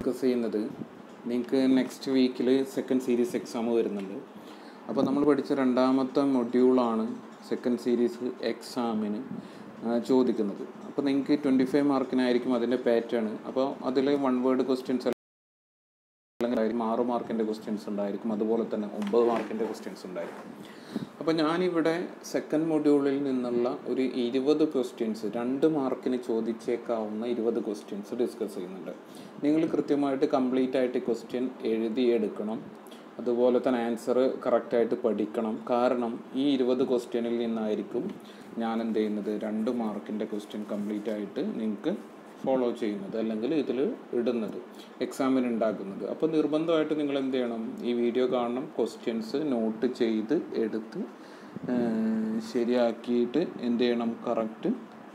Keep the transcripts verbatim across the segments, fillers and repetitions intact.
Discuss ചെയ്യുന്നത് നിങ്ങൾക്ക് next വീക്കിൽ സെക്കൻഡ് സീരീസ് എക്സാം വരുന്നുണ്ട്. അപ്പോൾ നമ്മൾ പഠിച്ച രണ്ടാമത്തെ മൊഡ്യൂളാണ് സെക്കൻഡ് സീരീസ് എക്സാമിന് ചോദിക്കുന്നത്. അപ്പോൾ നിങ്ങൾക്ക് ട്വൻറ്റി ഫൈവ് മാർക്കിനായിരിക്കും അതിൻ്റെ പാറ്റേൺ. അപ്പോൾ അതിൽ വൺ വേർഡ് ക്വസ്റ്റ്യൻസ് അല്ലെങ്കിൽ ആറ് മാർക്കിൻ്റെ ക്വസ്റ്റ്യൻസ് ഉണ്ടായിരിക്കും, അതുപോലെ തന്നെ ഒമ്പത് മാർക്കിൻ്റെ ക്വസ്റ്റ്യൻസ് ഉണ്ടായിരിക്കും. അപ്പോൾ ഞാനിവിടെ സെക്കൻഡ് മൊഡ്യൂളിൽ നിന്നുള്ള ഒരു ഇരുപത് ക്വസ്റ്റ്യൻസ്, രണ്ട് മാർക്കിന് ചോദിച്ചേക്കാവുന്ന ഇരുപത് ക്വസ്റ്റ്യൻസ് ഡിസ്കസ് ചെയ്യുന്നുണ്ട്. നിങ്ങൾ കൃത്യമായിട്ട് കംപ്ലീറ്റ് ആയിട്ട് ക്വസ്റ്റ്യൻ എഴുതിയെടുക്കണം, അതുപോലെ തന്നെ ആൻസർ കറക്റ്റായിട്ട് പഠിക്കണം. കാരണം ഈ ഇരുപത് ക്വസ്റ്റ്യനിൽ നിന്നായിരിക്കും ഞാൻ എന്ത് ചെയ്യുന്നത്, രണ്ട് മാർക്കിൻ്റെ ക്വസ്റ്റ്യൻ കംപ്ലീറ്റ് ആയിട്ട് നിങ്ങൾക്ക് ഫോളോ ചെയ്യുന്നത്, അല്ലെങ്കിൽ ഇതിൽ ഇടുന്നത്, എക്സാമിന് ഉണ്ടാക്കുന്നത്. അപ്പോൾ നിർബന്ധമായിട്ട് നിങ്ങൾ എന്ത് ചെയ്യണം, ഈ വീഡിയോ കാണണം, ക്വസ്റ്റ്യൻസ് നോട്ട് ചെയ്ത് എടുത്ത് ശരിയാക്കിയിട്ട് എന്ത് ചെയ്യണം, കറക്റ്റ്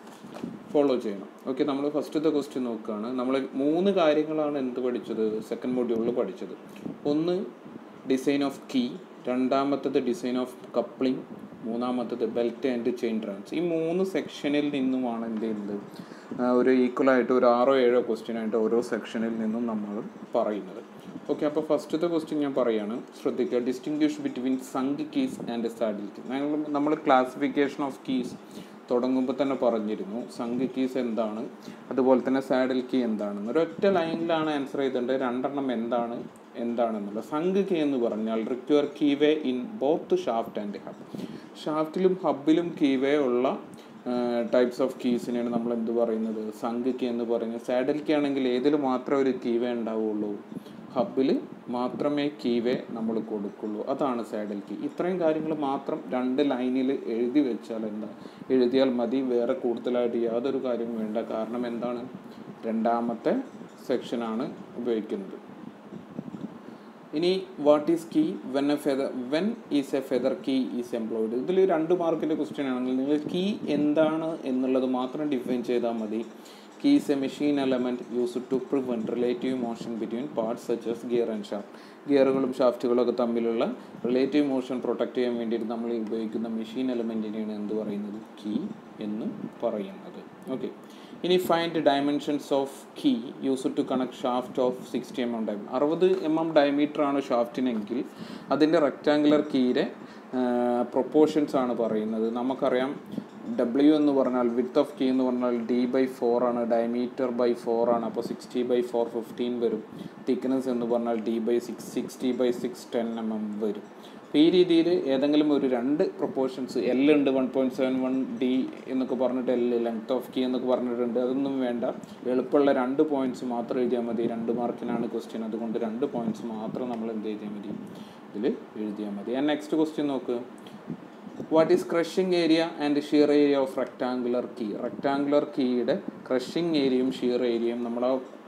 ഫോളോ ചെയ്യണം. ഓക്കെ, നമ്മൾ ഫസ്റ്റത്തെ ക്വസ്റ്റ്യൻ നോക്കുകയാണ്. നമ്മൾ മൂന്ന് കാര്യങ്ങളാണ് എന്ത് പഠിച്ചത്, സെക്കൻഡ് മൊഡ്യൂളിൽ പഠിച്ചത്. ഒന്ന് ഡിസൈൻ ഓഫ് കീ, രണ്ടാമത്തത് ഡിസൈൻ ഓഫ് കപ്ലിംഗ്, മൂന്നാമത്തത് ബെൽറ്റ് ആൻഡ് ചെയിൻ ട്രാൻസ്. ഈ മൂന്ന് സെക്ഷനിൽ നിന്നുമാണ് എന്ത് ചെയ്യുന്നത്, ഒരു ഈക്വലായിട്ട് ഒരു ആറോ ഏഴോ ക്വസ്റ്റ്യൻ ആയിട്ട് ഓരോ സെക്ഷനിൽ നിന്നും നമ്മൾ പറയുന്നത്. ഓക്കെ, അപ്പോൾ ഫസ്റ്റത്തെ ക്വസ്റ്റ്യൻ ഞാൻ പറയുകയാണ്, ശ്രദ്ധിക്കുക. Distinguish between sunk keys and saddle key. നമ്മൾ ക്ലാസിഫിക്കേഷൻ ഓഫ് കീസ് തുടങ്ങുമ്പോൾ തന്നെ പറഞ്ഞിരുന്നു, സങ്ക് കീസ് എന്താണ്, അതുപോലെ തന്നെ സാഡിൽ കീ എന്താണെന്ന്. ഒരൊറ്റ ലൈനിലാണ് ആൻസർ ചെയ്തിട്ടുണ്ട്, രണ്ടെണ്ണം എന്താണ് എന്താണെന്നുള്ളത്. സങ്ക് കീ എന്ന് പറഞ്ഞാൽ require keyway in both shaft and hub. ഷാഫ്റ്റിലും ഹബിലും കീവേ ഉള്ള ടൈപ്സ് ഓഫ് കീസിനെയാണ് നമ്മൾ എന്ത് പറയുന്നത്, സങ്ക് കീ എന്ന് പറയുന്നത്. സാഡിൽ കീ ആണെങ്കിൽ ഏതിൽ മാത്രമേ ഒരു കീവേ ഉണ്ടാവുള്ളൂ, ഹബിൽ മാത്രമേ കീവേ നമ്മൾ കൊടുക്കുള്ളൂ, അതാണ് സാഡിൽ കീ. ഇത്രയും കാര്യങ്ങൾ മാത്രം രണ്ട് ലൈനിൽ എഴുതി വെച്ചാൽ എന്താ, എഴുതിയാൽ മതി, വേറെ കൂടുതലായിട്ട് യാതൊരു കാര്യവും വേണ്ട. കാരണം എന്താണ്, രണ്ടാമത്തെ സെക്ഷനാണ് ഉപയോഗിക്കുന്നത്. ഇനി what is key, when a feather when is a feather key is employed. ഇതിൽ രണ്ട് മാർക്കിൻ്റെ ക്വസ്റ്റ്യൻ ആണെങ്കിൽ നിങ്ങൾ കീ എന്താണ് എന്നുള്ളത് മാത്രം ഡിഫൈൻ ചെയ്താൽ മതി. Key is a machine element used to prevent relative motion between parts such as gear and shaft. ഗിയറുകളും ഷാഫ്റ്റുകളും ഒക്കെ തമ്മിലുള്ള റിലേറ്റീവ് മോഷൻ പ്രൊട്ടക്റ്റ് ചെയ്യാൻ വേണ്ടിയിട്ട് നമ്മൾ ഉപയോഗിക്കുന്ന മെഷീൻ എലമെൻറ്റിനെയാണ് എന്ത് പറയുന്നത്, കീ എന്ന് പറയുന്നത്. ഓക്കെ, ഇനി find dimensions of key use to connect shaft of sixty M M diameter. അറുപത് എം എം ഡയമീറ്റർ ആണ് ഷാഫ്റ്റിനെങ്കിൽ അതിൻ്റെ റെക്റ്റാങ്കുലർ കീയുടെ പ്രൊപ്പോർഷൻസ് ആണ് പറയുന്നത്. നമുക്കറിയാം ഡബ്ല്യു എന്ന് പറഞ്ഞാൽ വിഡ്ത്ത് ഓഫ് കീ എന്ന് പറഞ്ഞാൽ ഡി ബൈ ഫോർ ആണ്, ഡയമീറ്റർ ബൈ ഫോർ ആണ്, അപ്പോൾ സിക്സ്റ്റി ബൈ ഫോർ ഫിഫ്റ്റീൻ വരും. തിക്നെസ് എന്ന് പറഞ്ഞാൽ D by six sixty by six ten M M വരും. അപ്പോൾ ഈ രീതിയിൽ ഏതെങ്കിലും ഒരു രണ്ട് പ്രൊപ്പോർഷൻസ്, എൽ ഉണ്ട് one point seven one D എന്നൊക്കെ പറഞ്ഞിട്ട് എൽ, ലെങ്ത് ഓഫ് കീ എന്നൊക്കെ പറഞ്ഞിട്ടുണ്ട്, അതൊന്നും വേണ്ട. എളുപ്പമുള്ള രണ്ട് പോയിൻറ്റ്സ് മാത്രം എഴുതിയാൽ മതി. രണ്ട് മാർക്കിനാണ് ക്വസ്റ്റ്യൻ, അതുകൊണ്ട് രണ്ട് പോയിൻറ്റ്സ് മാത്രം നമ്മൾ എന്ത് ചെയ്താൽ മതി, ഇതിൽ എഴുതിയാൽ മതി. ആൻഡ് നെക്സ്റ്റ് ക്വസ്റ്റ്യൻ നോക്ക്. What is crushing area and shear area of rectangular key. Rectangular കീയുടെ ക്രഷിംഗ് ഏരിയയും ഷിയർ ഏരിയയും നമ്മൾ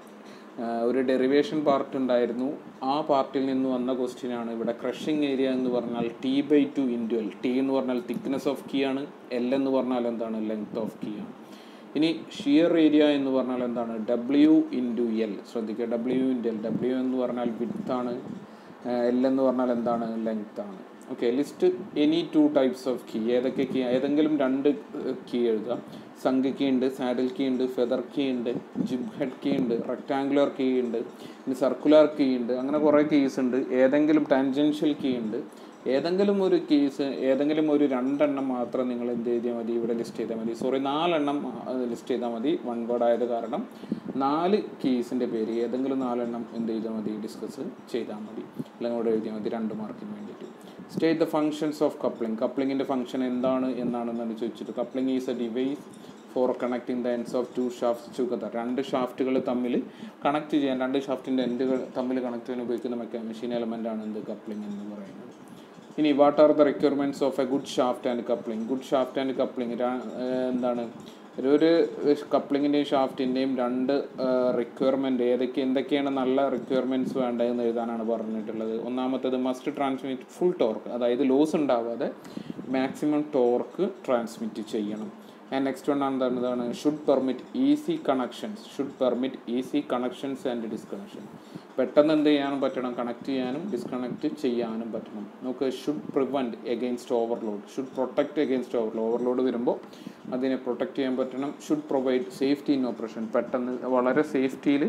ഒരു ഡെറിവേഷൻ പാർട്ട് ഉണ്ടായിരുന്നു, ആ പാർട്ടിൽ നിന്ന് വന്ന ക്വസ്റ്റ്യനാണ് ഇവിടെ. ക്രഷിംഗ് ഏരിയ എന്ന് പറഞ്ഞാൽ T by two into L. T എന്ന് പറഞ്ഞാൽ തിക്നെസ് ഓഫ് കീ ആണ്, എൽ എന്ന് പറഞ്ഞാൽ എന്താണ്, ലെങ്ത് ഓഫ് കീ ആണ്. ഇനി ഷിയർ ഏരിയ എന്ന് പറഞ്ഞാൽ എന്താണ്, ഡബ്ല്യു ഇൻറ്റു എൽ. ശ്രദ്ധിക്കുക, ഡബ്ല്യു ഇൻറ്റു എൽ. ഡബ്ല്യു എന്ന് പറഞ്ഞാൽ വിഡ്ത്ത് ആണ്, എൽ എന്ന് പറഞ്ഞാൽ എന്താണ്, ലെങ്ത് ആണ്. Okay, list any two types of key. ഏതൊക്കെ കീ, ഏതെങ്കിലും രണ്ട് കീ എഴുതുക. സങ്ക് കീ ഉണ്ട്, സാഡിൽ കീ ഉണ്ട്, ഫെദർ കീ ഉണ്ട്, ജിബ് ഹെഡ് കീ ഉണ്ട്, റെക്ടാങ്കുലർ കീ ഉണ്ട്, ഇനി സർക്കുലർ കീ ഉണ്ട്, അങ്ങനെ കുറേ കീസ് ഉണ്ട്. ഏതെങ്കിലും ടാൻജൻഷ്യൽ കീ ഉണ്ട്. ഏതെങ്കിലും ഒരു കീസ്, ഏതെങ്കിലും ഒരു രണ്ടെണ്ണം മാത്രം നിങ്ങൾ എന്ത് ചെയ്താൽ മതി, ഇവിടെ ലിസ്റ്റ് ചെയ്താൽ മതി. സോറി, നാലെണ്ണം ലിസ്റ്റ് ചെയ്താൽ മതി, വൺ വേർഡ് ആയത് കാരണം. നാല് കീസിൻ്റെ പേര് ഏതെങ്കിലും നാലെണ്ണം എന്ത് ചെയ്താൽ മതി, ഡിസ്കസ് ചെയ്താൽ മതി, അല്ലെങ്കിൽ ഇവിടെ എഴുതിയാൽ മതി, രണ്ട് മാർക്കിന് വേണ്ടിയിട്ട്. State the functions of coupling. കപ്ലിങ്ങിൻ്റെ ഫംഗ്ഷൻ എന്താണ് എന്നാണെന്നാണ് ചോദിച്ചിട്ട്. Coupling is a device for connecting the ends of two shafts together. രണ്ട് ഷാഫ്റ്റുകൾ തമ്മിൽ കണക്ട് ചെയ്യാൻ, രണ്ട് ഷാഫ്റ്റിൻ്റെ എൻഡുകൾ തമ്മിൽ കണക്ട് ചെയ്യാൻ ഉപയോഗിക്കുന്ന മെക്കാ മെഷീൻ എലമെൻ്റ് ആണ് എന്ത്, കപ്ലിംഗ് എന്ന് പറയുന്നത്. ഇനി what are the requirements of a good shaft and coupling. Good shaft and coupling എന്താണ്, ഒരു കപ്ലിങ്ങിൻ്റെയും ഷാഫ്റ്റിൻ്റെയും രണ്ട് റിക്വയർമെൻറ്റ് ഏതൊക്കെ എന്തൊക്കെയാണ് നല്ല റിക്വയർമെൻറ്റ്സ് വേണ്ടതെന്ന് എഴുതാനാണ് പറഞ്ഞിട്ടുള്ളത്. ഒന്നാമത്തേത് മസ്റ്റ് ട്രാൻസ്മിറ്റ് ഫുൾ ടോർക്ക്, അതായത് ലോസ് ഉണ്ടാവാതെ മാക്സിമം ടോർക്ക് ട്രാൻസ്മിറ്റ് ചെയ്യണം. ആൻഡ് നെക്സ്റ്റ് വൺ എന്താണ്, should permit easy connections. Should permit easy connections and disconnection. പെട്ടെന്ന് എന്ത് ചെയ്യാനും പറ്റണം, കണക്ട് ചെയ്യാനും ഡിസ്കണക്ട് ചെയ്യാനും പറ്റണം. നമുക്ക് should prevent against overload. Should protect against overload. Overload വരുമ്പോൾ അതിനെ പ്രൊട്ടക്റ്റ് ചെയ്യാൻ പറ്റണം. Should provide safety in operation. പെട്ടെന്ന് വളരെ സേഫ്റ്റിയിൽ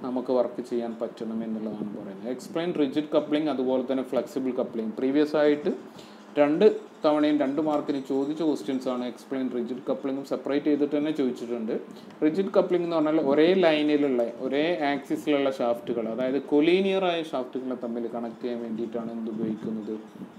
നമുക്ക് വർക്ക് ചെയ്യാൻ പറ്റണം എന്നുള്ളതാണ് പറയുന്നത്. എക്സ്പ്ലെയിൻ റിജിഡ് കപ്ലിംഗ് അതുപോലെ തന്നെ ഫ്ലെക്സിബിൾ കപ്ലിംഗ്. പ്രീവിയസ് ആയിട്ട് രണ്ട് തവണയും രണ്ട് മാർക്കിന് ചോദിച്ച ക്വസ്റ്റ്യൻസ് ആണ്. എക്സ്പ്ലെയിൻ റിജിഡ് കപ്ലിംഗും സെപ്പറേറ്റ് ചെയ്തിട്ട് തന്നെ ചോദിച്ചിട്ടുണ്ട്. റിജിഡ് കപ്ലിംഗ് എന്ന് പറഞ്ഞാൽ ഒരേ ലൈനിലുള്ള ഒരേ ആക്സിസിലുള്ള ഷാഫ്റ്റുകൾ, അതായത് കൊലീനിയർ ആയ ഷാഫ്റ്റുകളെ തമ്മിൽ കണക്ട് ചെയ്യാൻ വേണ്ടിയിട്ടാണ് എന്ത് ഉപയോഗിക്കുന്നത്,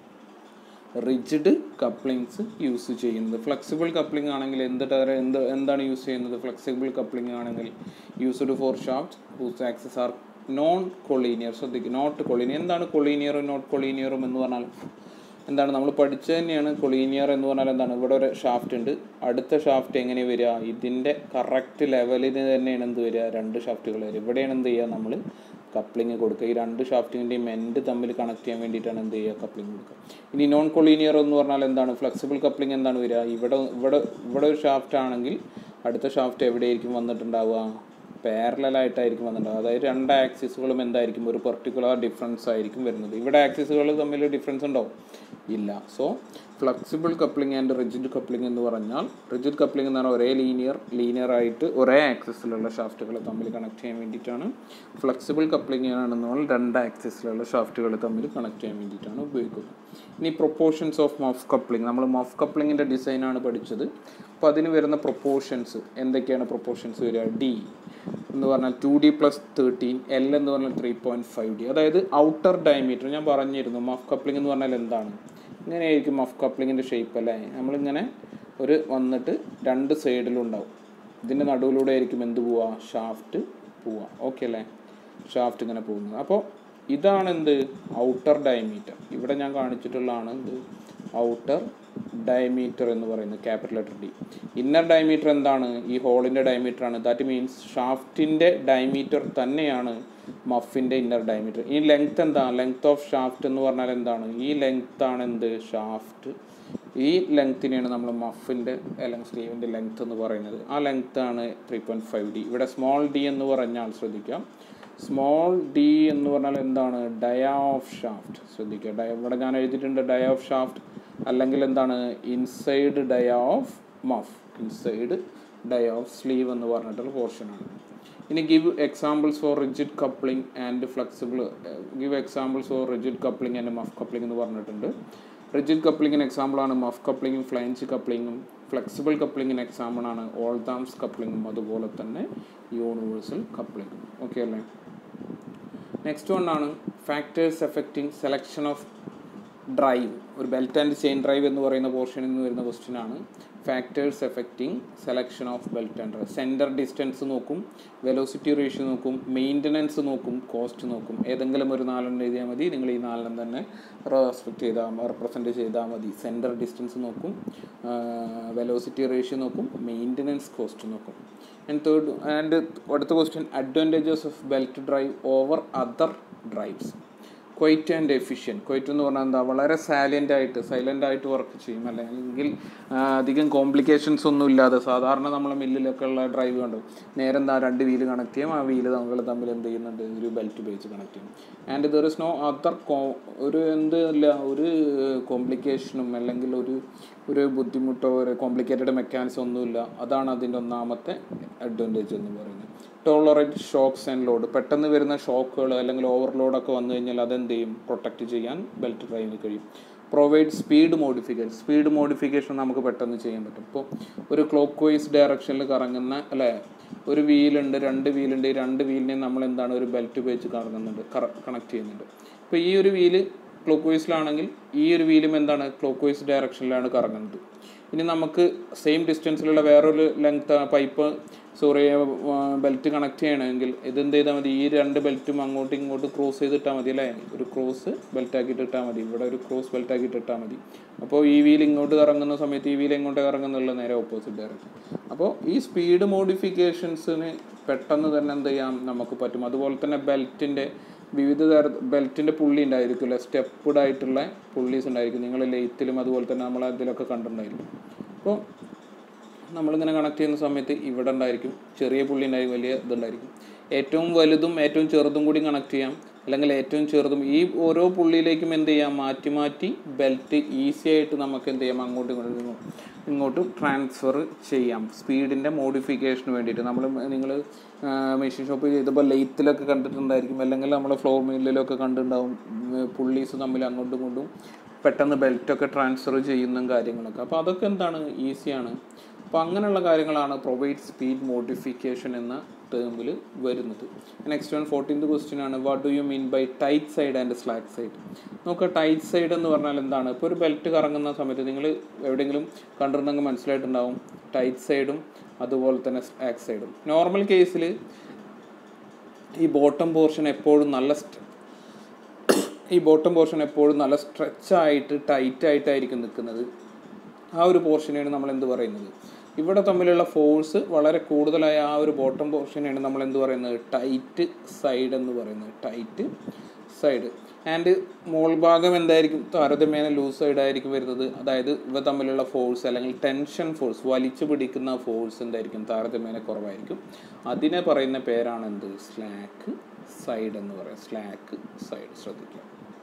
റിജിഡ് കപ്ലിങ്സ് യൂസ് ചെയ്യുന്നത്. ഫ്ലെക്സിബിൾ കപ്ലിംഗ് ആണെങ്കിൽ എന്ത് എന്ത് എന്താണ് യൂസ് ചെയ്യുന്നത്, ഫ്ലെക്സിബിൾ കപ്ലിംഗ് ആണെങ്കിൽ used for shaft whose axis are non collinear. ശ്രദ്ധിക്കുക, നോട്ട് കൊളീനിയർ. എന്താണ് കൊളീനിയറും നോട്ട് കൊളീനിയറും എന്ന് പറഞ്ഞാൽ എന്താണ്, നമ്മൾ പഠിച്ചത് തന്നെയാണ്. കൊളീനിയർ എന്ന് പറഞ്ഞാൽ എന്താണ്, ഇവിടെ ഒരു ഷാഫ്റ്റ് ഉണ്ട്, അടുത്ത ഷാഫ്റ്റ് എങ്ങനെ വരിക, ഇതിൻ്റെ കറക്റ്റ് ലെവലിന് തന്നെയാണ് എന്ത് വരിക, രണ്ട് ഷാഫ്റ്റുകൾ വരിക. ഇവിടെയാണ് എന്ത് ചെയ്യുക, നമ്മൾ കപ്ലിങ് കൊടുക്കുക. ഈ രണ്ട് ഷാഫ്റ്റിൻ്റെയും എൻഡ് തമ്മിൽ കണക്ട് ചെയ്യാൻ വേണ്ടിയിട്ടാണ് എന്ത് ചെയ്യുക, കപ്ലിങ് കൊടുക്കുക. ഇനി നോൺ കൊളീനിയർ എന്ന് പറഞ്ഞാൽ എന്താണ്, ഫ്ലെക്സിബിൾ കപ്ലിംഗ് എന്താണ് വരിക, ഇവിടെ ഇവിടെ ഇവിടെ ഒരു ഷാഫ്റ്റ് ആണെങ്കിൽ അടുത്ത ഷാഫ്റ്റ് എവിടെയായിരിക്കും വന്നിട്ടുണ്ടാവുക, പാരലലായിട്ടായിരിക്കും വന്നിട്ടുണ്ടാവുക. അതായത് രണ്ട് ആക്സിസുകളും എന്തായിരിക്കും, ഒരു പെർട്ടിക്കുലർ ഡിഫറൻസ് ആയിരിക്കും വരുന്നത്. ഇവിടെ ആക്സിസുകൾ തമ്മിൽ ഡിഫറൻസ് ഉണ്ടോ, ഇല്ല. So flexible coupling and rigid coupling എന്ന് പറഞ്ഞാൽ, റിജിഡ് കപ്ലിംഗ് എന്ന് പറഞ്ഞാൽ ഒരേ ലീനിയർ ലീനിയർ ആയിട്ട് ഒരേ ആക്സിസിലുള്ള ഷാഫ്റ്റുകൾ തമ്മിൽ കണക്ട് ചെയ്യാൻ വേണ്ടിയിട്ടാണ്. ഫ്ലെക്സിബിൾ കപ്ലിംഗ് ആണെന്ന് പറഞ്ഞാൽ രണ്ട് ആക്സിസിലുള്ള ഷാഫ്റ്റുകൾ തമ്മിൽ കണക്ട് ചെയ്യാൻ വേണ്ടിയിട്ടാണ് ഉപയോഗിക്കുന്നത്. ഇനി പ്രൊപ്പോർഷൻസ് ഓഫ് മഫ് കപ്ലിംഗ്. നമ്മൾ മഫ് കപ്ലിങ്ങിൻ്റെ ഡിസൈനാണ് പഠിച്ചത്. അപ്പോൾ അതിന് വരുന്ന പ്രൊപ്പോർഷൻസ് എന്തൊക്കെയാണ്, പ്രൊപ്പോർഷൻസ് വരിക, ഡി എന്ന് പറഞ്ഞാൽ two D plus thirteen, L എന്ന് പറഞ്ഞാൽ ത്രീ പോയിൻറ്റ് ഫൈവ് ഡി. അതായത് ഔട്ടർ ഡയമീറ്റർ ഞാൻ പറഞ്ഞിരുന്നു. മഫ് കപ്ലിംഗ് എന്ന് പറഞ്ഞാൽ എന്താണ്, ഇങ്ങനെയായിരിക്കും മഫ് കപ്ലിങ്ങിൻ്റെ ഷേപ്പ് അല്ലേ. നമ്മളിങ്ങനെ ഒരു വന്നിട്ട് രണ്ട് സൈഡിലുണ്ടാവും, ഇതിൻ്റെ നടുവിലൂടെ ആയിരിക്കും എന്ത് പോവുക, ഷാഫ്റ്റ് പോവുക. ഓക്കെ അല്ലേ, ഷാഫ്റ്റ് ഇങ്ങനെ പോകുന്നത്. അപ്പോൾ ഇതാണ് എന്ത്, ഔട്ടർ ഡയമീറ്റർ. ഇവിടെ ഞാൻ കാണിച്ചിട്ടുള്ളതാണ് എന്ത്, ഔട്ടർ ഡയമീറ്റർ എന്ന് പറയുന്നത്, capital letter D. Inner diameter എന്താണ്, ഈ ഹോളിൻ്റെ ഡയമീറ്റർ ആണ്. ദാറ്റ് മീൻസ് ഷാഫ്റ്റിൻ്റെ ഡയമീറ്റർ തന്നെയാണ് മഫിൻ്റെ ഇന്നർ ഡയമീറ്റർ. ഈ ലെങ്ത് എന്താ, ലെങ്ത് ഓഫ് ഷാഫ്റ്റ് എന്ന് പറഞ്ഞാൽ എന്താണ്, ഈ ലെങ്ത് ആണ് എന്ത്, ഷാഫ്റ്റ്. ഈ ലെങ്ത്തിനെയാണ് നമ്മൾ മഫിൻ്റെ അല്ലെങ്കിൽ സ്ലീവിൻ്റെ ലെങ്ത് എന്ന് പറയുന്നത്. ആ ലെങ്ത് ആണ് ത്രീ പോയിൻറ്റ് ഫൈവ് ഡി. ഇവിടെ സ്മോൾ ഡി എന്ന് പറഞ്ഞാൽ ശ്രദ്ധിക്കാം, സ്മോൾ ഡി എന്ന് പറഞ്ഞാൽ എന്താണ്, ഡയാ ഓഫ് ഷാഫ്റ്റ്. ശ്രദ്ധിക്കുക, ഡയ ഇവിടെ ഞാൻ എഴുതിയിട്ടുണ്ട് ഡയാ ഓഫ് ഷാഫ്റ്റ്, അല്ലെങ്കിൽ എന്താണ്, inside dia of muff, inside dia of sleeve എന്ന് പറഞ്ഞിട്ടുള്ള പോർഷനാണ്. ഇനി give examples for rigid coupling and flexible, give examples for rigid coupling and muff coupling എന്ന് പറഞ്ഞിട്ടുണ്ട്. റിജിഡ് കപ്ലിങ്ങിന് എക്സാമ്പിളാണ് മഫ് കപ്ലിങ്ങും ഫ്ലൈൻസ് കപ്ലിങ്ങും. ഫ്ലെക്സിബിൾ കപ്ലിങ്ങിന് എക്സാമ്പിളാണ് ഓൾതാംസ് കപ്ലിങ്ങും അതുപോലെ തന്നെ യൂണിവേഴ്സൽ കപ്ലിങ്ങും. ഓക്കെ അല്ലേ. നെക്സ്റ്റ് വൺ ആണ് factors affecting selection of drive. ഒരു ബെൽറ്റ് ആൻഡ് ചെയിൻ ഡ്രൈവ് എന്ന് പറയുന്ന പോർഷനിൽ നിന്ന് വരുന്ന ക്വസ്റ്റ്യൻ ആണ്. Factors affecting selection of belt and drive. Centre distance നോക്കും, വെലോസിറ്റി റേഷ്യോ നോക്കും, മെയിൻ്റനൻസ് നോക്കും, കോസ്റ്റ് നോക്കും. ഏതെങ്കിലും ഒരു നാലെണ്ണം എഴുതിയാൽ മതി. നിങ്ങൾ ഈ നാലെണ്ണം തന്നെ റെസ്പെക്ട് ചെയ്താൽ റെപ്രസെൻറ്റ് ചെയ്താൽ മതി. സെൻറ്റർ ഡിസ്റ്റൻസ് നോക്കും, വെലോസിറ്റി റേഷ്യോ നോക്കും, മെയിൻ്റനൻസ് കോസ്റ്റ് നോക്കും. ആൻഡ് തേർഡ് ആൻഡ് അടുത്ത question, advantages of belt drive over other drives. Quiet and efficient. Quiet എന്ന് പറഞ്ഞാൽ എന്താ, വളരെ സാലൻ്റ് ആയിട്ട് സൈലൻ്റ് ആയിട്ട് വർക്ക് ചെയ്യും, അല്ലെങ്കിൽ അധികം കോംപ്ലിക്കേഷൻസ് ഒന്നും ഇല്ലാതെ. സാധാരണ നമ്മളെ മില്ലിലൊക്കെ ഉള്ള ഡ്രൈവ് കണ്ടു, നേരെ എന്താ രണ്ട് വീല് കണക്ട് ചെയ്യും, ആ വീല് നമ്മൾ തമ്മിൽ എന്ത് ചെയ്യുന്നുണ്ട്, ഒരു ബെൽറ്റ് ഉപയോഗിച്ച് കണക്ട് ചെയ്യും. And there is no other കോ ഒരു എന്ത് ഇല്ല, ഒരു കോംപ്ലിക്കേഷനും അല്ലെങ്കിൽ ഒരു ഒരു ബുദ്ധിമുട്ടോ ഒരു കോംപ്ലിക്കേറ്റഡ് മെക്കാനിസം ഒന്നുമില്ല. അതാണ് അതിൻ്റെ ഒന്നാമത്തെ അഡ്വാൻറ്റേജ് എന്ന് പറയുന്നത്. Tolerate shocks and load. പെട്ടെന്ന് വരുന്ന ഷോക്കുകൾ അല്ലെങ്കിൽ ഓവർലോഡൊക്കെ വന്നു കഴിഞ്ഞാൽ അതെന്ത് ചെയ്യും, പ്രൊട്ടക്റ്റ് ചെയ്യാൻ ബെൽറ്റ് ഡ്രൈവിന് കഴിയും. Provide speed modification. Speed modification നമുക്ക് പെട്ടെന്ന് ചെയ്യാൻ പറ്റും. ഇപ്പോൾ ഒരു ക്ലോക്ക് വൈസ് ഡയറക്ഷനിൽ കറങ്ങുന്ന അല്ലേ ഒരു വീലുണ്ട്, രണ്ട് വീലുണ്ട്. ഈ രണ്ട് വീലിനെ നമ്മൾ എന്താണ് ഒരു ബെൽറ്റ് ഉപയോഗിച്ച് കറങ്ങുന്നുണ്ട്, കണക്ട് ചെയ്യുന്നുണ്ട്. ഇപ്പോൾ ഈ ഒരു വീല് ക്ലോക്ക് വൈസിലാണെങ്കിൽ ഈ ഒരു വീലും എന്താണ് ക്ലോക്ക് വൈസ് ഡയറക്ഷനിലാണ് കറങ്ങുന്നത്. ഇനി നമുക്ക് സെയിം ഡിസ്റ്റൻസിലുള്ള വേറൊരു length pipe sorry belt connect ചെയ്യണമെങ്കിൽ ഇതെന്ത് ചെയ്താൽ മതി, ഈ രണ്ട് ബെൽറ്റും അങ്ങോട്ടും ഇങ്ങോട്ടും ക്രോസ് ചെയ്തിട്ടാൽ മതി അല്ലേ. ഒരു ക്രോസ് ബെൽറ്റ് ആക്കിയിട്ട് ഇട്ടാൽ മതി, ഇവിടെ ഒരു ക്രോസ് ബെൽറ്റ് ആക്കിയിട്ട് ഇട്ടാൽ മതി. അപ്പോൾ ഈ വീൽ ഇങ്ങോട്ട് കറങ്ങുന്ന സമയത്ത് ഈ വീൽ എങ്ങോട്ട് കറങ്ങുന്നുള്ള നേരെ ഓപ്പോസിറ്റ് ഡയറക്ഷൻ. അപ്പോൾ ഈ സ്പീഡ് മോഡിഫിക്കേഷൻസിന് പെട്ടെന്ന് തന്നെ എന്ത് ചെയ്യാം നമുക്ക് പറ്റും. അതുപോലെ തന്നെ ബെൽറ്റിൻ്റെ വിവിധ തര ബെൽറ്റിൻ്റെ പുള്ളി ഉണ്ടായിരിക്കും അല്ലേ, സ്റ്റെപ്പ്ഡ് ആയിട്ടുള്ള പുള്ളീസ് ഉണ്ടായിരിക്കും. നിങ്ങൾ ലെയ്ത്തിലും അതുപോലെ തന്നെ നമ്മൾ അതിലൊക്കെ കണ്ടിട്ടുണ്ടായിരിക്കും. അപ്പോൾ നമ്മളിങ്ങനെ കണക്ട് ചെയ്യുന്ന സമയത്ത് ഇവിടെ ഉണ്ടായിരിക്കും ചെറിയ പുള്ളി ഉണ്ടായിരിക്കും, വലിയ ഇതുണ്ടായിരിക്കും. ഏറ്റവും വലുതും ഏറ്റവും ചെറുതും കൂടി കണക്ട് ചെയ്യാം, അല്ലെങ്കിൽ ഏറ്റവും ചെറുതും ഈ ഓരോ പുള്ളിയിലേക്കും എന്ത് ചെയ്യാം, മാറ്റി മാറ്റി ബെൽറ്റ് ഈസി ആയിട്ട് നമുക്ക് എന്ത് ചെയ്യാം അങ്ങോട്ടും ഇങ്ങോട്ടും ഇങ്ങോട്ട് ട്രാൻസ്ഫർ ചെയ്യാം സ്പീഡിൻ്റെ മോഡിഫിക്കേഷന് വേണ്ടിയിട്ട്. നമ്മൾ നിങ്ങൾ മെഷീൻ ഷോപ്പ് ചെയ്തപ്പോൾ ലെയ്ത്തിലൊക്കെ കണ്ടിട്ടുണ്ടായിരിക്കും, അല്ലെങ്കിൽ നമ്മൾ ഫ്ലോർ മില്ലിലൊക്കെ കണ്ടിട്ടുണ്ടാവും പുള്ളീസ് തമ്മിൽ അങ്ങോട്ടും ഇങ്ങോട്ടും പെട്ടെന്ന് ബെൽറ്റൊക്കെ ട്രാൻസ്ഫർ ചെയ്യുന്ന കാര്യങ്ങളൊക്കെ. അപ്പോൾ അതൊക്കെ എന്താണ് ഈസിയാണ്. അപ്പോൾ അങ്ങനെയുള്ള കാര്യങ്ങളാണ് പ്രൊവൈഡ് സ്പീഡ് മോഡിഫിക്കേഷൻ എന്ന ടേമിൽ വരുന്നത്. നെക്സ്റ്റ് വൺ ഫോർട്ടീൻത് ക്വസ്റ്റ്യൻ ആണ്, what do you mean by tight side and slack side? നോക്കുക, ടൈറ്റ് സൈഡ് എന്ന് പറഞ്ഞാൽ എന്താണ്? ഇപ്പോൾ ഒരു ബെൽറ്റ് കറങ്ങുന്ന സമയത്ത് നിങ്ങൾ എവിടെയെങ്കിലും കണ്ടിട്ടുണ്ടെങ്കിൽ മനസ്സിലായിട്ടുണ്ടാവും ടൈറ്റ് സൈഡും അതുപോലെ തന്നെ സ്ലാക്ക് സൈഡും. നോർമൽ കേസിൽ ഈ ബോട്ടം പോർഷൻ എപ്പോഴും നല്ല ഈ ബോട്ടം പോർഷൻ എപ്പോഴും നല്ല സ്ട്രെച്ചായിട്ട് ടൈറ്റായിട്ടായിരിക്കും നിൽക്കുന്നത്. ആ ഒരു പോർഷനെയാണ് നമ്മൾ എന്ത് പറയുന്നത്? ഇവിടെ തമ്മിലുള്ള ഫോഴ്സ് വളരെ കൂടുതലായ ആ ഒരു ബോട്ടം പോർഷനെയാണ് നമ്മൾ എന്ത് പറയുന്നത്? ടൈറ്റ് സൈഡ് എന്ന് പറയുന്നത്. Tight side. ആൻഡ് മോൾ ഭാഗം എന്തായിരിക്കും? താരതമ്യേന ലൂസ് സൈഡായിരിക്കും വരുന്നത്. അതായത് ഇവ തമ്മിലുള്ള ഫോഴ്സ് അല്ലെങ്കിൽ ടെൻഷൻ ഫോഴ്സ്, വലിച്ചു പിടിക്കുന്ന ഫോഴ്സ് എന്തായിരിക്കും? താരതമ്യേന കുറവായിരിക്കും. അതിനെ പറയുന്ന പേരാണ് എന്ത്? സ്ലാക്ക് സൈഡ് എന്ന് പറയും. സ്ലാക്ക് സൈഡ് ശ്രദ്ധിക്കുക.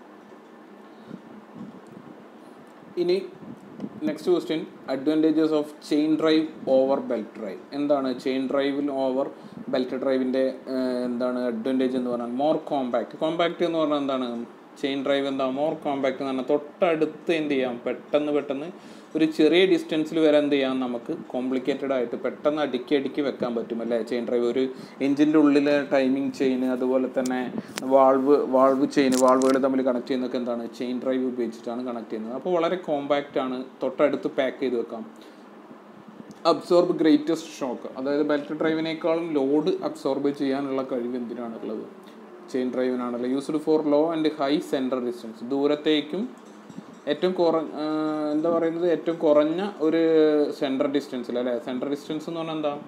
ഇനി next question, advantages of chain drive over belt drive. എന്താണ് ചെയിൻ ഡ്രൈവിൽ ഓവർ ബെൽറ്റ് ഡ്രൈവിൻ്റെ എന്താണ് അഡ്വാൻറ്റേജ് എന്ന് പറഞ്ഞാൽ? More compact. കോമ്പാക്റ്റ് എന്ന് പറഞ്ഞാൽ എന്താണ്? ചെയിൻ ഡ്രൈവ് എന്താ? മോർ കോമ്പാക്റ്റ് എന്ന് പറഞ്ഞാൽ തൊട്ടടുത്ത് എന്ത് ചെയ്യാം? പെട്ടെന്ന് പെട്ടെന്ന് ഒരു ചെറിയ ഡിസ്റ്റൻസിൽ വരെ എന്ത് ചെയ്യാം? നമുക്ക് കോംപ്ലിക്കേറ്റഡ് ആയിട്ട് പെട്ടെന്ന് അടുക്കി അടുക്കി വെക്കാൻ പറ്റും അല്ലേ ചെയിൻ ഡ്രൈവ്? ഒരു എഞ്ചിൻ്റെ ഉള്ളിലെ ടൈമിങ് ചെയിൻ, അതുപോലെ തന്നെ വാൾവ് വാൾവ് ചെയിൻ, വാൾവുകൾ തമ്മിൽ കണക്ട് ചെയ്യുന്നതൊക്കെ എന്താണ്? ചെയിൻ ഡ്രൈവ് ഉപയോഗിച്ചിട്ടാണ് കണക്ട് ചെയ്യുന്നത്. അപ്പോൾ വളരെ കോമ്പാക്റ്റ് ആണ്, തൊട്ടടുത്ത് പാക്ക് ചെയ്ത് വെക്കാം. അബ്സോർബ് ഗ്രേറ്റസ്റ്റ് ഷോക്ക്, അതായത് ബെൽറ്റ് ഡ്രൈവിനേക്കാളും ലോഡ് അബ്സോർബ് ചെയ്യാനുള്ള കഴിവ് എന്തിനാണുള്ളത്? ചെയിൻ ഡ്രൈവിനാണല്ലോ. Used for low and high central distance, ദൂരത്തേക്കും ഏറ്റവും കുറ എന്താ പറയുന്നത് ഏറ്റവും കുറഞ്ഞ ഒരു സെൻട്രൽ ഡിസ്റ്റൻസിൽ അല്ലേ? സെൻട്രൽ ഡിസ്റ്റൻസ് എന്ന് പറഞ്ഞാൽ എന്താ?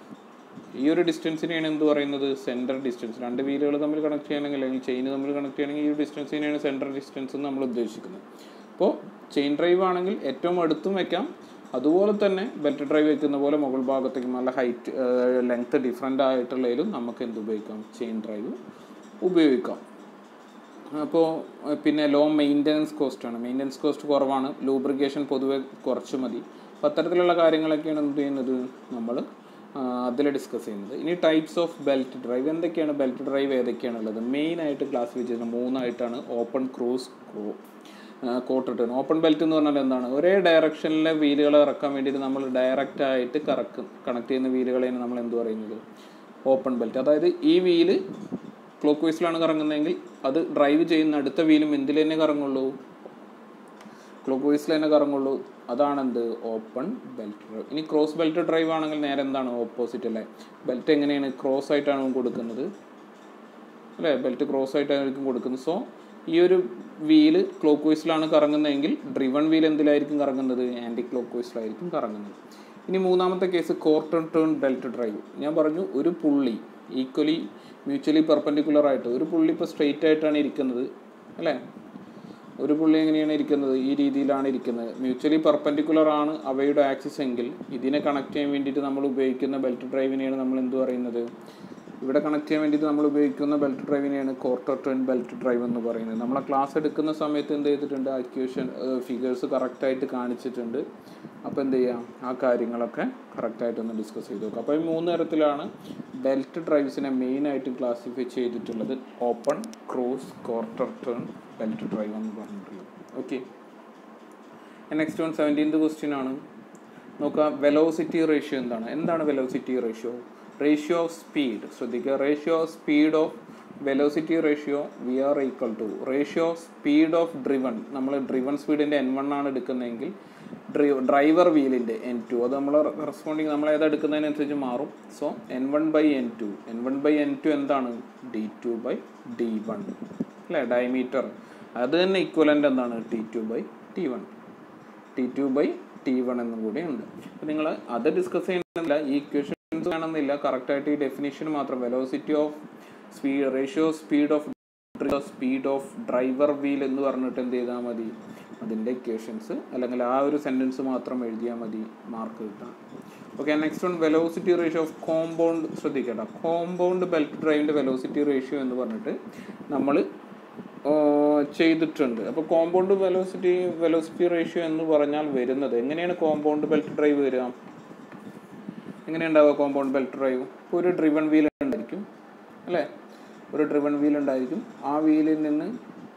ഈ ഒരു ഡിസ്റ്റൻസിനെയാണ് എന്ത് പറയുന്നത്? Central distance. രണ്ട് വീലുകൾ തമ്മിൽ കണക്ട് ചെയ്യണമെങ്കിൽ അല്ലെങ്കിൽ ചെയിൻ തമ്മിൽ കണക്ട് ചെയ്യണമെങ്കിൽ ഈ ഒരു ഡിസ്റ്റൻസിനെയാണ് സെൻട്രൽ ഡിസ്റ്റൻസ് എന്ന് നമ്മൾ ഉദ്ദേശിക്കുന്നത്. അപ്പോൾ ചെയിൻ ഡ്രൈവ് ആണെങ്കിൽ ഏറ്റവും അടുത്തും വെക്കാം, അതുപോലെ തന്നെ ബെൽറ്റ് ഡ്രൈവ് വെക്കുന്ന പോലെ മുകൾ ഭാഗത്തേക്കും നല്ല ഹൈറ്റ് ലെങ്ത്ത് ഡിഫറൻ്റ് ആയിട്ടുള്ളതിലും നമുക്ക് എന്ത് ഉപയോഗിക്കാം? ചെയിൻ ഡ്രൈവ് ഉപയോഗിക്കാം. അപ്പോൾ പിന്നെ ലോ മെയിൻ്റനൻസ് കോസ്റ്റാണ്. മെയിൻ്റനൻസ് കോസ്റ്റ് കുറവാണ്, ലൂബ്രിക്കേഷൻ പൊതുവെ കുറച്ച് മതി. അപ്പോൾ അത്തരത്തിലുള്ള കാര്യങ്ങളൊക്കെയാണ് എന്ത് ചെയ്യുന്നത്? നമ്മൾ അതിൽ ഡിസ്കസ് ചെയ്യുന്നത്. ഇനി ടൈപ്സ് ഓഫ് ബെൽറ്റ് ഡ്രൈവ് എന്തൊക്കെയാണ്? ബെൽറ്റ് ഡ്രൈവ് ഏതൊക്കെയാണുള്ളത്? മെയിനായിട്ട് ക്ലാസിഫൈ ചെയ്യുന്നത് മൂന്നായിട്ടാണ്. ഓപ്പൺ, ക്രൂസ്, കോട്ട് റിട്ടേൺ. ഓപ്പൺ ബെൽറ്റ് എന്ന് പറഞ്ഞാൽ എന്താണ്? ഒരേ ഡയറക്ഷനിലെ വീലുകൾ ഇറക്കാൻ വേണ്ടിയിട്ട് നമ്മൾ ഡയറക്റ്റ് ആയിട്ട് കറക്ക് കണക്ട് ചെയ്യുന്ന വീലുകളെയാണ് നമ്മൾ എന്ത് പറയുന്നത്? Open belt. അതായത് ഈ വീല് ക്ലോക്ക് വൈസിലാണ് കറങ്ങുന്നതെങ്കിൽ അത് ഡ്രൈവ് ചെയ്യുന്ന അടുത്ത വീലും എന്തിൽ തന്നെ കറങ്ങുള്ളൂ? ക്ലോക്ക് വൈസിൽ തന്നെ കറങ്ങുള്ളൂ. അതാണെന്ത്? Open belt drive. ഇനി ക്രോസ് ബെൽറ്റ് ഡ്രൈവ് ആണെങ്കിൽ നേരെ എന്താണ്? ഓപ്പോസിറ്റ് അല്ലേ? ബെൽറ്റ് എങ്ങനെയാണ്? ക്രോസ് ആയിട്ടാണ് കൊടുക്കുന്നത് അല്ലേ? ബെൽറ്റ് ക്രോസ് ആയിട്ടായിരിക്കും കൊടുക്കുന്നത്. സോ ഈ ഒരു വീല് ക്ലോക്ക് വൈസിലാണ് കറങ്ങുന്നതെങ്കിൽ ഡ്രിവൺ വീൽ എന്തിലായിരിക്കും കറങ്ങുന്നത്? ആൻറ്റി ക്ലോക്ക് വൈസിലായിരിക്കും കറങ്ങുന്നത്. ഇനി മൂന്നാമത്തെ case quarter turn belt drive. ഞാൻ പറഞ്ഞു ഒരു പുള്ളി ഈക്വലി മ്യൂച്വലി പെർപെൻഡിക്കുലർ ആയിട്ട് ഒരു പുള്ളി ഇപ്പോൾ സ്ട്രെയിറ്റ് ആയിട്ടാണ് ഇരിക്കുന്നത് അല്ലേ? ഒരു പുള്ളി എങ്ങനെയാണ് ഇരിക്കുന്നത്? ഈ രീതിയിലാണ് ഇരിക്കുന്നത്. മ്യൂച്വലി പെർപെൻഡിക്കുലർ ആണ് അവയുടെ ആക്സിസ് എങ്കിൽ ഇതിനെ കണക്ട് ചെയ്യാൻ വേണ്ടിയിട്ട് നമ്മൾ ഉപയോഗിക്കുന്ന ബെൽറ്റ് ഡ്രൈവിനെയാണ് നമ്മൾ എന്ത് പറയുന്നത്? ഇവിടെ കണക്ട് ചെയ്യാൻ വേണ്ടിയിട്ട് നമ്മൾ ഉപയോഗിക്കുന്ന ബെൽറ്റ് ഡ്രൈവിനെയാണ് കോർട്ടർ ടേൺ ബെൽറ്റ് ഡ്രൈവ് എന്ന് പറയുന്നത്. നമ്മളെ ക്ലാസ് എടുക്കുന്ന സമയത്ത് എന്ത് ചെയ്തിട്ടുണ്ട്? ഇക്വേഷൻ ഫിഗേഴ്സ് കറക്റ്റായിട്ട് കാണിച്ചിട്ടുണ്ട്. അപ്പോൾ എന്ത് ചെയ്യാം? ആ കാര്യങ്ങളൊക്കെ കറക്റ്റായിട്ടൊന്ന് ഡിസ്കസ് ചെയ്ത് നോക്കാം. അപ്പോൾ ഈ മൂന്ന് തരത്തിലാണ് ബെൽറ്റ് ഡ്രൈവ്സിനെ മെയിനായിട്ട് ക്ലാസിഫൈ ചെയ്തിട്ടുള്ളത്. Open, cross, quarter turn belt drive എന്ന് പറഞ്ഞിട്ടുള്ളത്. Okay, next one seventeenth question ആണ്. നോക്കുക, വെലോസിറ്റി റേഷ്യോ എന്താണ്? എന്താണ് velocity ratio? Ratio of speed. ശ്രദ്ധിക്കുക, ratio of speed of velocity ratio V R equal to ratio of speed of driven. നമ്മൾ driven സ്പീഡിൻ്റെ N one ആണ് എടുക്കുന്നതെങ്കിൽ ഡ്രൈ ഡ്രൈവർ വീലിൻ്റെ എൻ ടു, അത് നമ്മൾ കറസ്പോണ്ടിങ് നമ്മൾ ഏതാ എടുക്കുന്നതിനനുസരിച്ച് മാറും. So N one by N two, N one by N two എന്താണ്? D two by D one അല്ലേ? ഡയമീറ്റർ അത് തന്നെ ഇക്വലൻ്റ് എന്താണ്? T two by T one, T two by T one എന്നും കൂടി ഉണ്ട്. അപ്പോൾ നിങ്ങൾ അത് ഡിസ്കസ് ചെയ്യുന്നില്ല, ഈ ഇക്വേഷൻ വേണമെന്നില്ല, കറക്റ്റായിട്ട് ഈ ഡെഫിനിഷൻ മാത്രം. Velocity of speed, ratio speed of speed of driver wheel എന്ന് പറഞ്ഞിട്ട് എന്ത് ചെയ്താൽ മതി? അതിൻ്റെ ഇക്വേഷൻസ് അല്ലെങ്കിൽ ആ ഒരു സെൻറ്റൻസ് മാത്രം എഴുതിയാൽ മതി, മാർക്ക് കിട്ടാം. Okay, next one velocity ratio of compound. ശ്രദ്ധിക്കട്ടെ, കോമ്പൗണ്ട് ബെൽറ്റ് ഡ്രൈവിൻ്റെ വെലോസിറ്റി റേഷ്യോ എന്ന് പറഞ്ഞിട്ട് നമ്മൾ ചെയ്തിട്ടുണ്ട്. അപ്പോൾ കോമ്പൗണ്ട് വെലോസിറ്റി വെലോസിറ്റി റേഷ്യോ എന്ന് പറഞ്ഞാൽ വരുന്നത് എങ്ങനെയാണ് കോമ്പൗണ്ട് ബെൽറ്റ് ഡ്രൈവ് വരിക? എങ്ങനെയുണ്ടാവുക കോമ്പൗണ്ട് ബെൽറ്റ് ഡ്രൈവ്? ഇപ്പോൾ ഒരു ഡ്രിവൺ വീൽ ഉണ്ടായിരിക്കും അല്ലേ, ഒരു ഡ്രിവൺ വീൽ ഉണ്ടായിരിക്കും. ആ വീലിൽ നിന്ന്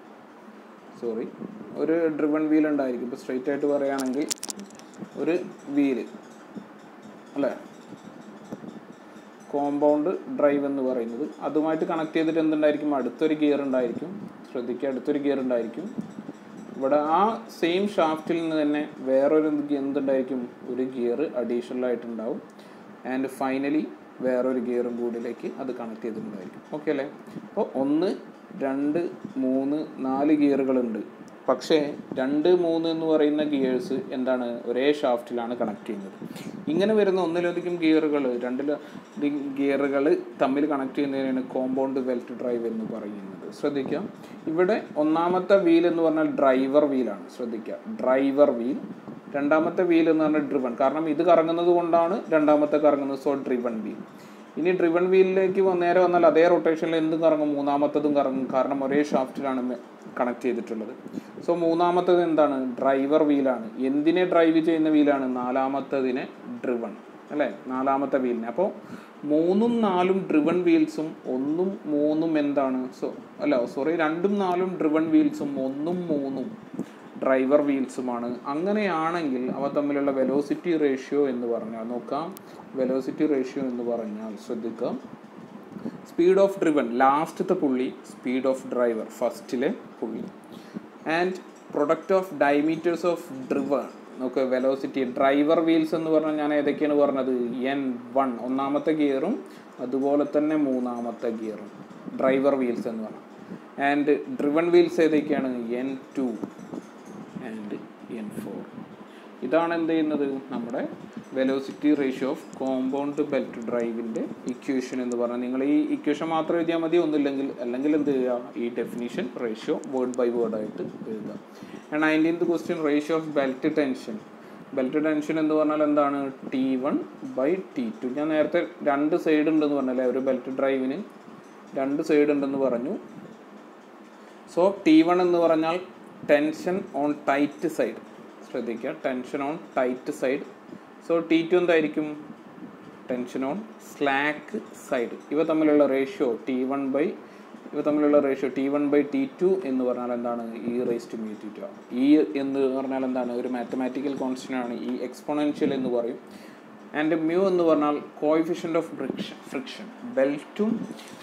സോറി ഒരു ഡ്രിവൺ വീൽ ഉണ്ടായിരിക്കും. ഇപ്പോൾ സ്ട്രെയിറ്റ് ആയിട്ട് പറയുകയാണെങ്കിൽ ഒരു വീല് അല്ലേ, കോമ്പൗണ്ട് ഡ്രൈവ് എന്ന് പറയുന്നത്. അതുമായിട്ട് കണക്ട് ചെയ്തിട്ട് എന്തുണ്ടായിരിക്കും? അടുത്തൊരു ഗിയർ ഉണ്ടായിരിക്കും. ശ്രദ്ധിക്കുക, അടുത്തൊരു ഗിയർ ഉണ്ടായിരിക്കും. ഇവിടെ ആ സെയിം ഷാഫ്റ്റിൽ നിന്ന് തന്നെ വേറൊരു എന്തുണ്ടായിരിക്കും? ഒരു ഗിയർ അഡീഷണൽ ആയിട്ടുണ്ടാവും. ആൻഡ് ഫൈനലി വേറൊരു ഗിയറും കൂടിലേക്ക് അത് കണക്ട് ചെയ്തിട്ടുണ്ടായിരിക്കും. ഓക്കെ അല്ലേ? അപ്പോൾ ഒന്ന് രണ്ട് മൂന്ന് നാല് ഗിയറുകളുണ്ട്. പക്ഷേ രണ്ട് മൂന്ന് എന്ന് പറയുന്ന ഗിയേഴ്സ് എന്താണ്? ഒരേ ഷാഫ്റ്റിലാണ് കണക്ട് ചെയ്യുന്നത്. ഇങ്ങനെ വരുന്ന ഒന്നിലധികം ഗിയറുകൾ രണ്ടില ഗിയറുകൾ തമ്മിൽ കണക്ട് ചെയ്യുന്നതിനാണ് കോമ്പൗണ്ട് ബെൽറ്റ് ഡ്രൈവ് എന്ന് പറയുന്നത്. ശ്രദ്ധിക്കുക, ഇവിടെ ഒന്നാമത്തെ വീൽ എന്ന് പറഞ്ഞാൽ ഡ്രൈവർ വീലാണ്. ശ്രദ്ധിക്കുക, ഡ്രൈവർ വീൽ. രണ്ടാമത്തെ വീൽ എന്ന് പറഞ്ഞാൽ ഡ്രിവൺ, കാരണം ഇത് കറങ്ങുന്നത് കൊണ്ടാണ് രണ്ടാമത്തെ കറങ്ങുന്നത്. So driven wheel. ഇനി ഡ്രിവൺ വീലിലേക്ക് നേരെ വന്നാൽ അതേ റൊട്ടേഷനിൽ എന്തും കറങ്ങും? മൂന്നാമത്തതും കറങ്ങും, കാരണം ഒരേ ഷാഫ്റ്റിലാണ് കണക്ട് ചെയ്തിട്ടുള്ളത്. സോ മൂന്നാമത്തത് എന്താണ്? ഡ്രൈവർ വീലാണ്. എന്തിനെ ഡ്രൈവ് ചെയ്യുന്ന വീലാണ്? നാലാമത്തതിനെ ഡ്രിവൺ അല്ലേ, നാലാമത്തെ വീലിനെ. അപ്പോൾ മൂന്നും നാലും ഡ്രിവൺ വീൽസും ഒന്നും മൂന്നും എന്താണ്? സോ അല്ല സോറി രണ്ടും നാലും ഡ്രിവൺ വീൽസും ഒന്നും മൂന്നും ഡ്രൈവർ വീൽസുമാണ്. അങ്ങനെയാണെങ്കിൽ അവ തമ്മിലുള്ള വെലോസിറ്റി റേഷ്യോ എന്ന് പറഞ്ഞാൽ നോക്കാം. വെലോസിറ്റി റേഷ്യോ എന്ന് പറഞ്ഞാൽ ശ്രദ്ധിക്കാം, സ്പീഡ് ഓഫ് ഡ്രിവൺ ലാസ്റ്റത്തെ പുള്ളി, സ്പീഡ് ഓഫ് ഡ്രൈവർ ഫസ്റ്റിലെ pulley, and product of diameters of driven. നോക്കുക, വെലോസിറ്റി ഡ്രൈവർ വീൽസ് എന്ന് പറഞ്ഞാൽ ഞാൻ ഏതൊക്കെയാണ് പറഞ്ഞത്? എൻ വൺ ഒന്നാമത്തെ ഗിയറും അതുപോലെ തന്നെ മൂന്നാമത്തെ ഗിയറും ഡ്രൈവർ വീൽസ് എന്ന് പറഞ്ഞാൽ. ആൻഡ് ഡ്രിവൺ വീൽസ് ഏതൊക്കെയാണ്? N two and N four. ഇതാണ് എന്ത് ചെയ്യുന്നത്? നമ്മുടെ velocity ratio of compound belt ഡ്രൈവിൻ്റെ ഇക്വേഷൻ എന്ന് പറഞ്ഞാൽ. നിങ്ങൾ ഈ ഇക്വേഷൻ മാത്രം എഴുതിയാൽ മതി, ഒന്നുമില്ലെങ്കിൽ അല്ലെങ്കിൽ എന്ത് ചെയ്യുക? ഈ definition ratio word by word ആയിട്ട് എഴുതുക. Nineteenth question, ratio of belt tension. Belt tension എന്ന് പറഞ്ഞാൽ എന്താണ്? T one by T two. ഞാൻ നേരത്തെ രണ്ട് സൈഡ് ഉണ്ടെന്ന് പറഞ്ഞല്ലേ, ഒരു ബെൽറ്റ് ഡ്രൈവിന് രണ്ട് സൈഡ് ഉണ്ടെന്ന് പറഞ്ഞു. സോ ടി വൺ എന്ന് പറഞ്ഞാൽ ടെൻഷൻ ഓൺ ടൈറ്റ് സൈഡ്. ശ്രദ്ധിക്കുക, tension on tight side. So T two എന്തായിരിക്കും? Tension on slack side. ഇവ തമ്മിലുള്ള റേഷ്യോ ടി വൺ ബൈ ഇവ തമ്മിലുള്ള ratio T one by T two എന്ന് പറഞ്ഞാൽ എന്താണ്? E raise to mu theta. E എന്ന് പറഞ്ഞാൽ എന്താണ്? ഒരു മാത്തമാറ്റിക്കൽ കോൺസ്റ്റന്റ് ആണ്. ഈ എക്സ്പോണൻഷ്യൽ എന്ന് പറയും. ആൻഡ് മ്യൂ എന്ന് പറഞ്ഞാൽ കോഎഫിഷ്യന്റ് ഓഫ് ഫ്രിക്ഷൻ ഫ്രിക്ഷൻ ബെൽറ്റും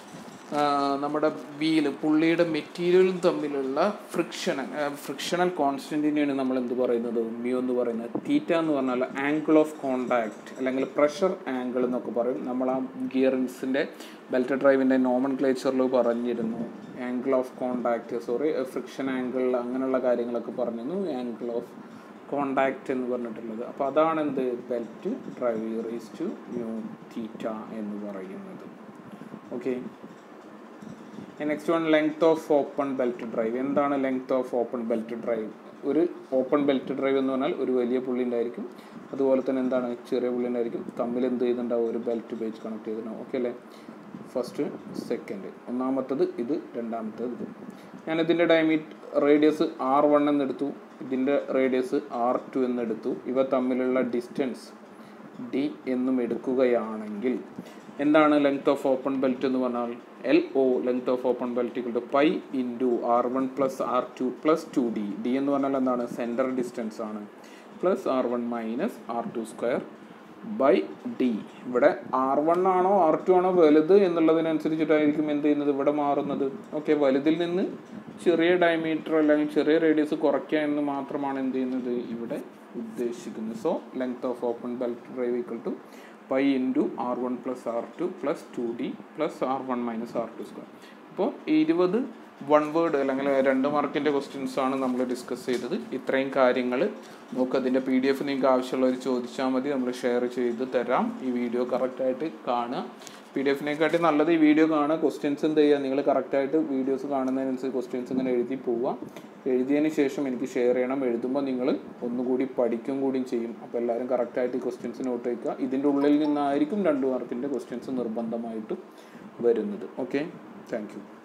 നമ്മുടെ വീല് പുള്ളിയുടെ മെറ്റീരിയലും തമ്മിലുള്ള ഫ്രിക്ഷൻ ഫ്രിക്ഷണൽ കോൺസ്റ്റൻറ്റിനെയാണ് നമ്മൾ എന്ത് പറയുന്നത്? മ്യൂ എന്ന് പറയുന്നത്. തീറ്റ എന്ന് പറഞ്ഞാൽ ആംഗിൾ ഓഫ് കോണ്ടാക്ട് അല്ലെങ്കിൽ പ്രഷർ ആംഗിൾ എന്നൊക്കെ പറയും. നമ്മൾ ആ ഗിയറിൻസിൻ്റെ ബെൽറ്റ് ഡ്രൈവിൻ്റെ നോമൻ ക്ലേച്ചറിൽ പറഞ്ഞിരുന്നു. Angle of contact sorry friction angle അങ്ങനെയുള്ള കാര്യങ്ങളൊക്കെ പറഞ്ഞിരുന്നു. ആംഗിൾ ഓഫ് കോണ്ടാക്ട് എന്ന് പറഞ്ഞിട്ടുള്ളത്. അപ്പോൾ അതാണ് എന്ത്? Belt drive raise to mu theta എന്ന് പറയുന്നത്. Okay, next one, length of open belt drive. എന്താണ് length of open belt drive? ഒരു ഓപ്പൺ ബെൽറ്റ് ഡ്രൈവ് എന്ന് പറഞ്ഞാൽ ഒരു വലിയ പുള്ളി ഉണ്ടായിരിക്കും, അതുപോലെ തന്നെ എന്താണ്? ചെറിയ പുള്ളി ഉണ്ടായിരിക്കും. തമ്മിൽ എന്ത് ചെയ്തിട്ടുണ്ടാവും? ഒരു ബെൽറ്റ് ഉപയോഗിച്ച് കണക്ട് ചെയ്തിട്ടുണ്ടാവും. ഓക്കെ അല്ലേ? ഫസ്റ്റ് സെക്കൻഡ്, ഒന്നാമത്തത് ഇത്, രണ്ടാമത്തത് ഇത്. ഞാനിതിൻ്റെ ഡയമീറ്റർ റേഡിയസ് ആർ വൺ എന്നെടുത്തു, ഇതിൻ്റെ റേഡിയസ് ആർ ടു എന്നെടുത്തു. ഇവ തമ്മിലുള്ള ഡിസ്റ്റൻസ് ഡി എന്നും എടുക്കുകയാണെങ്കിൽ എന്താണ് ലെങ്ത് ഓഫ് ഓപ്പൺ ബെൽറ്റ് എന്ന് പറഞ്ഞാൽ? L O length of open belt equal to pi into R one plus R two plus two D. D എന്ന് പറഞ്ഞാൽ എന്താണ്? സെൻറ്റർ ഡിസ്റ്റൻസ് ആണ്. Plus R one minus R two square by D. ഇവിടെ R one ആണോ R two ആണോ വലുത് എന്നുള്ളതിനനുസരിച്ചിട്ടായിരിക്കും എന്ത് ചെയ്യുന്നത്? ഇവിടെ മാറുന്നത്. ഓക്കെ, വലുതിൽ നിന്ന് ചെറിയ ഡയമീറ്റർ അല്ലെങ്കിൽ ചെറിയ റേഡിയസ് കുറയ്ക്കുക എന്ന് മാത്രമാണ് എന്ത് ചെയ്യുന്നത്? ഇവിടെ ഉദ്ദേശിക്കുന്നത്. So length of open belt drive equal to pi into R one plus R two plus two D plus R one minus R two square. അപ്പോൾ ഇരുപത് വൺ വേർഡ് അല്ലെങ്കിൽ രണ്ട് മാർക്കിൻ്റെ ക്വസ്റ്റ്യൻസ് ആണ് നമ്മൾ ഡിസ്കസ് ചെയ്തത്. ഇത്രയും കാര്യങ്ങൾ നോക്കുക. അതിൻ്റെ പി ഡി എഫ് നിങ്ങൾക്ക് ആവശ്യമുള്ളവർ ചോദിച്ചാൽ മതി, നമ്മൾ ഷെയർ ചെയ്ത് തരാം. ഈ വീഡിയോ കറക്റ്റായിട്ട് കാണുക. പി ഡി എഫിനെക്കാട്ടി നല്ലത് ഈ വീഡിയോ കാണുക. ക്വസ്റ്റ്യൻസ് എന്ത് ചെയ്യുക? നിങ്ങൾ കറക്റ്റായിട്ട് വീഡിയോസ് കാണുന്നതിനനുസരിച്ച് ക്വസ്റ്റ്യൻസ് ഇങ്ങനെ എഴുതി പോവുക. എഴുതിയതിന് ശേഷം എനിക്ക് ഷെയർ ചെയ്യണം. എഴുതുമ്പോൾ നിങ്ങൾ ഒന്നുകൂടി പഠിക്കും കൂടിയും ചെയ്യും. അപ്പോൾ എല്ലാവരും കറക്റ്റായിട്ട് ഈ ക്വസ്റ്റ്യൻസ് നോട്ട് വയ്ക്കുക. ഇതിൻ്റെ ഉള്ളിൽ നിന്നായിരിക്കും രണ്ട് മാർക്കിൻ്റെ ക്വസ്റ്റ്യൻസ് നിർബന്ധമായിട്ടും വരുന്നത്. Okay, thank U.